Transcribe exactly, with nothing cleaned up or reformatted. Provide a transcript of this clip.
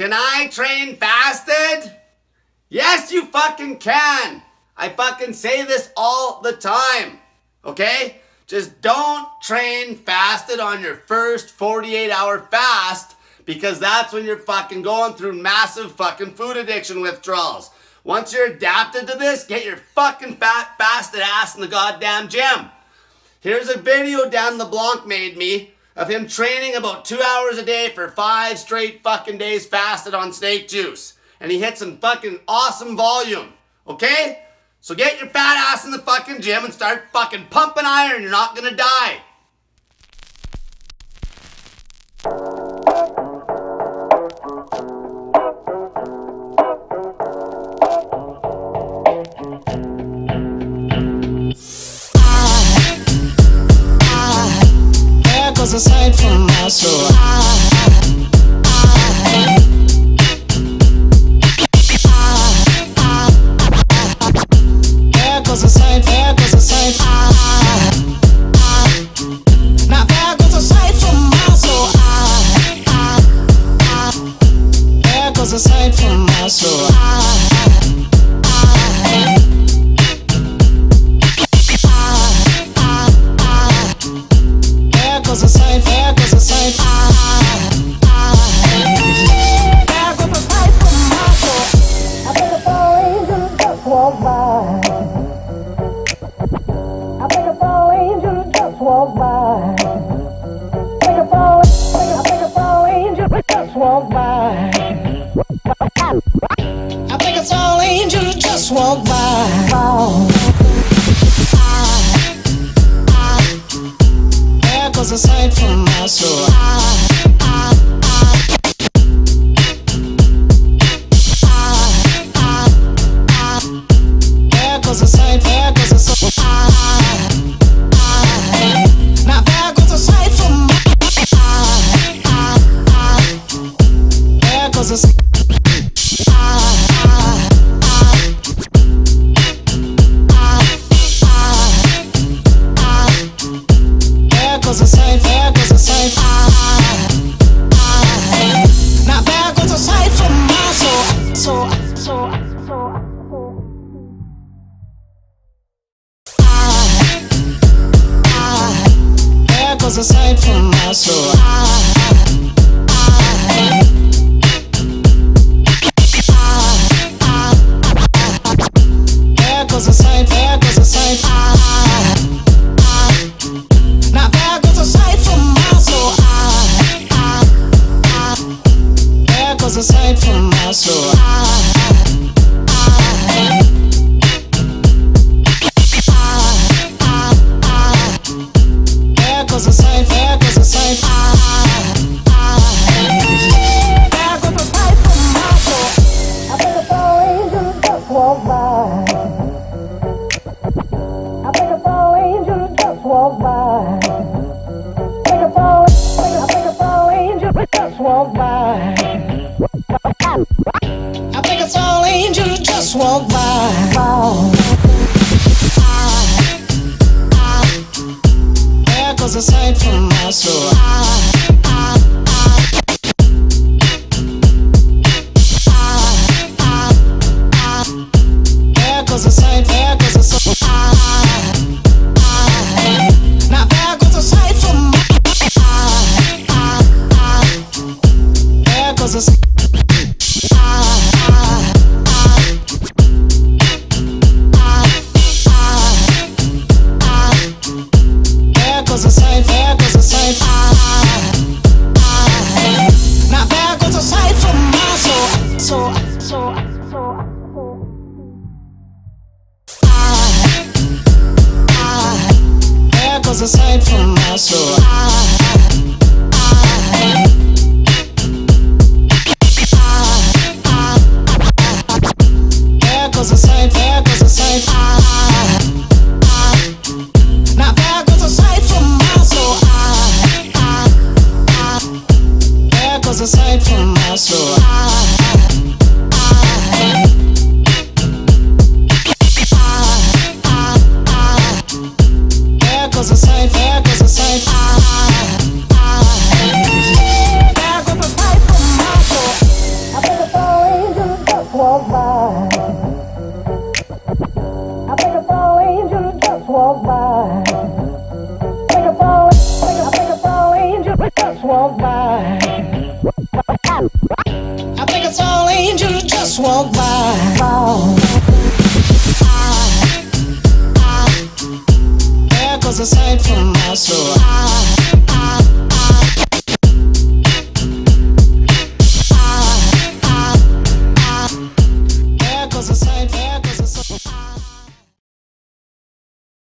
Can I train fasted? Yes, you fucking can. I fucking say this all the time, okay? Just don't train fasted on your first forty-eight hour fast, because that's when you're fucking going through massive fucking food addiction withdrawals. Once you're adapted to this, get your fucking fat, fasted ass in the goddamn gym. Here's a video Dan Leblanc made me of him training about two hours a day for five straight fucking days fasted on snake juice. And he hit some fucking awesome volume, okay? So get your fat ass in the fucking gym and start fucking pumping iron. You're not gonna die. Aside from my soul, there goes a sight, there goes a sight. Now there goes a sight from my soul. There goes a sight from my soul. There goes a sight, there goes a sight. There goes a sight from my soul. I think a fall angel just walked by. I think a fall angel just walked by. I think a fall, I think a fall angel just walked by. I think a fall angel just walked by. There goes a sight from my soul. There goes a sight, there goes a sight. Now there goes a sight from my soul. There goes a sight. There goes a sight, there goes a sight. Now there goes a sight from my soul. So, so, so, there goes a sight from my soul. There goes a sight, there goes a sight. Now there goes a sight from my soul. There goes a sight from my soul. There goes a sight, there goes a sight. There goes a sight from my soul. I think a fall angel just walked by. I think a fall angel just walked by. I think a fall, I think a fall angel just walked by. I think a fall angel just walked by. There goes a sight from my soul. There goes a sight, there goes a sight. Now there goes a sight from my soul. There goes a sight. There goes a sight, there goes a sight. Now there goes a sight from my soul. So, so, so, there goes a sight from my soul. There goes a sight, there goes a sight. Now there goes a sight from my soul. There goes a sight from my soul. There goes a sight, there goes a sight. There goes a sight from my soul. I just walk by. There goes a sight from my soul.